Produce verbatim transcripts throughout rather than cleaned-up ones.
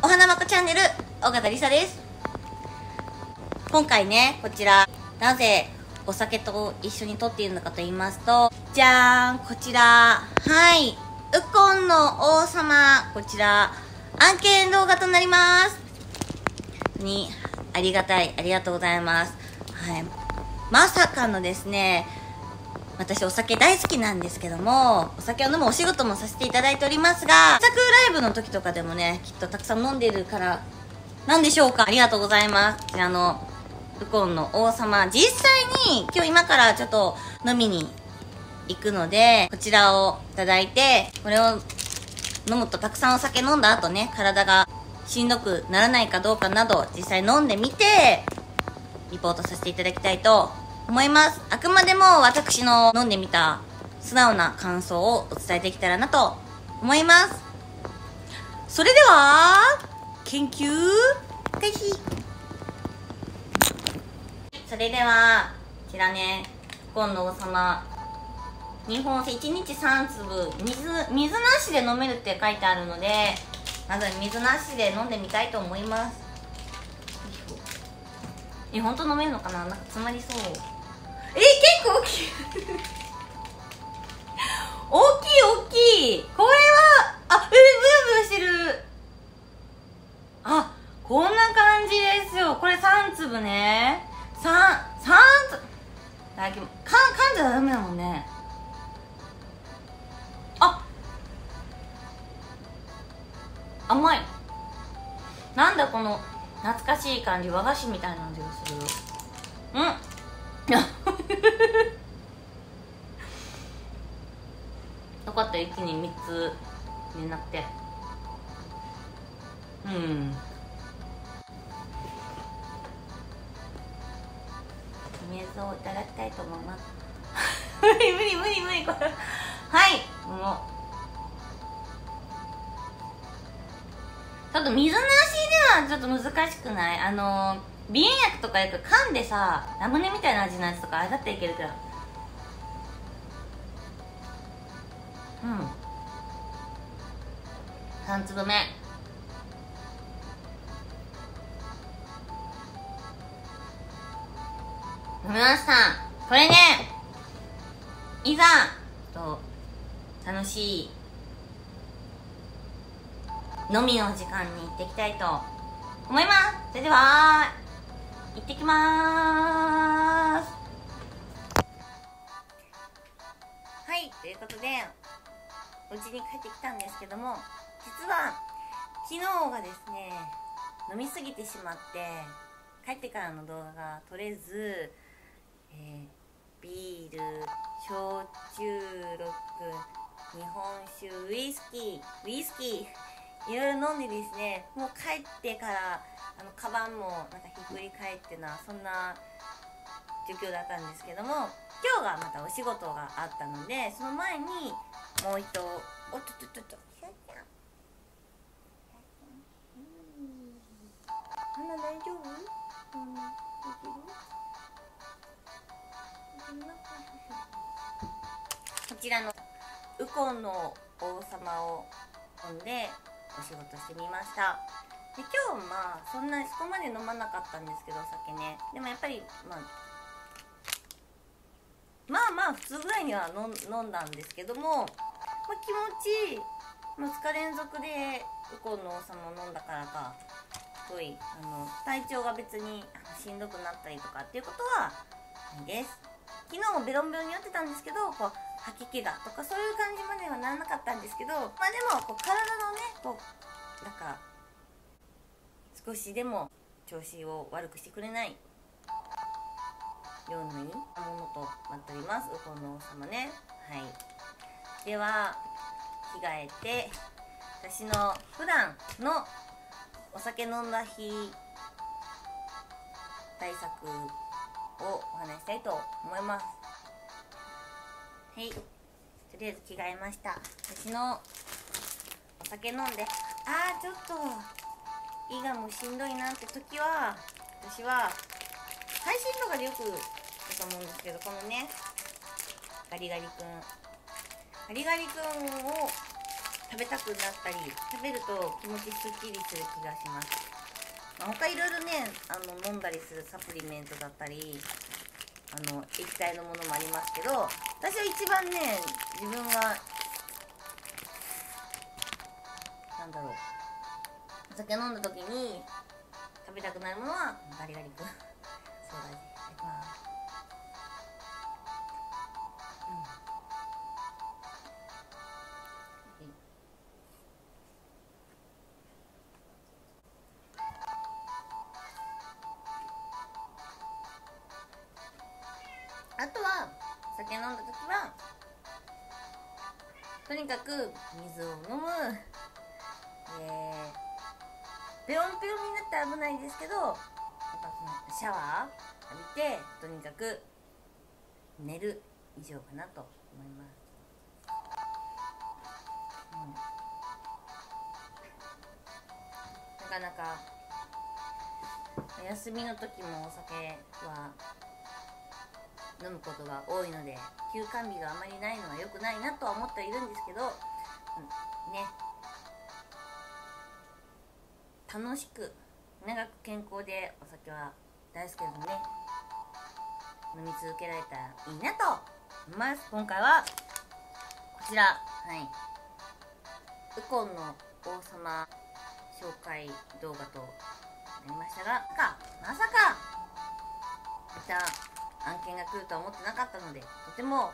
お花まこチャンネル、尾形りさです。今回ね、こちら、なぜお酒と一緒に撮っているのかと言いますと、じゃーん、こちら、はい、ウコンの王様、こちら、案件動画となります。に、ありがたい、ありがとうございます。はい、まさかのですね、私お酒大好きなんですけども、お酒を飲むお仕事もさせていただいておりますが、自作ライブの時とかでもね、きっとたくさん飲んでいるからなんでしょうか。ありがとうございます。こちらのウコンの王様、実際に今日今からちょっと飲みに行くので、こちらをいただいて、これを飲むとたくさんお酒飲んだ後ね、体がしんどくならないかどうかなど実際飲んでみてリポートさせていただきたいと思います。あくまでも私の飲んでみた素直な感想をお伝えできたらなと思います。それでは研究開始。それではこちらね、ウコンの王様にほんせいいちにちさんつぶ、水水なしで飲めるって書いてあるので、まず水なしで飲んでみたいと思います。え、本当飲めるのかな。なんか詰まりそう。え、結構大きい大きい大きい。これはあ、え、ブヨブヨしてる。あ、こんな感じですよ。これさんつぶね。さん、さんつぶだけど、か噛んじゃダメだもんね。あ、甘い。なんだこの懐かしい感じ、和菓子みたいな味がする。うんよかった、一気にみっつになって。うん、水をいただきたいと思います無理無理無理無理、これはい、もうちょっと水なしではちょっと難しくない？あの鼻炎薬とかよく噛んでさ、ラムネみたいな味のやつとかあれだっていけるけど、うん、さんつぶめ飲みました。これね、いざと楽しい飲みの時間に行っていきたいと思います。それでは行ってきまーす。はい、ということでお家に帰ってきたんですけども、実は昨日がですね、飲みすぎてしまって帰ってからの動画が撮れず、えー、ビール、焼酎ロック、日本酒、ウイスキーウイスキーいろいろ飲んでですね、もう帰ってからあのカバンもなんかひっくり返ってな、そんな状況だったんですけども、今日がまたお仕事があったので、その前にもう一度、おっとっとっとっと、花大丈夫？うん、こちらのウコンの王様を飲んでお仕事してみました。で、今日まあそんなそこまで飲まなかったんですけど、お酒ね。でもやっぱりまあまあまあ普通ぐらいには飲んだんですけども、まあ、気持ちいい。まあ、ふつか連続でウコンの王様を飲んだからか、すごいあの体調が別にしんどくなったりとかっていうことはないです。昨日もベロンベロンに酔ってたんですけど、こう吐き気がとかそういう感じまではならなかったんですけど、まあでもこう体のね、こうなんか少しでも調子を悪くしてくれないようないいものとなっております、ウコンの王様ね。はい、では着替えて、私の普段のお酒飲んだ日対策をお話ししたいと思います。はい、とりあえず着替えました。私のお酒飲んで、あーちょっと胃がもうしんどいなって時は、私は配信とかでよくだと思うんですけど、このねガリガリ君ガリガリ君を食べたくなったり、食べると気持ちすっきりする気がします。まあ、他いろいろね、あの飲んだりするサプリメントだったり、あの液体のものもありますけど、私は一番ね、自分がなんだろう、お酒飲んだ時に食べたくなるものはガリガリ君。そうだね、いただきます。あとは酒飲んだ時はとにかく水を飲む。えー、ペロンペロンになったら危ないですけど、やっぱそのシャワー浴びてとにかく寝る以上かなと思います。うん、なかなかお休みの時もお酒は飲むことが多いので、休館日があまりないのは良くないなとは思っているんですけど、うん、ね、楽しく長く健康でお酒は大好きなのでね、飲み続けられたらいいなと思います。今回はこちら、はい、ウコンの王様紹介動画となりましたが、まさかまた案件が来るとは思ってなかったので、とても、はい、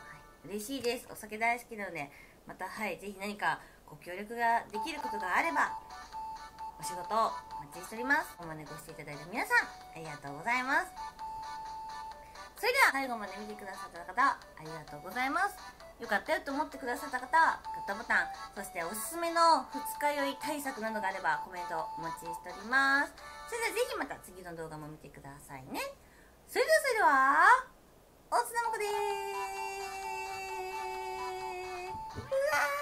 嬉しいです。お酒大好きなので、また、はい、ぜひ何かご協力ができることがあればお仕事お待ちしております。ここまでご視聴いただいた皆さんありがとうございます。それでは最後まで見てくださった方ありがとうございます。よかったよと思ってくださった方はグッドボタン、そしておすすめの二日酔い対策などがあればコメントお待ちしております。それではぜひまた次の動画も見てくださいね。それではそれではおつなもこでーす。うわー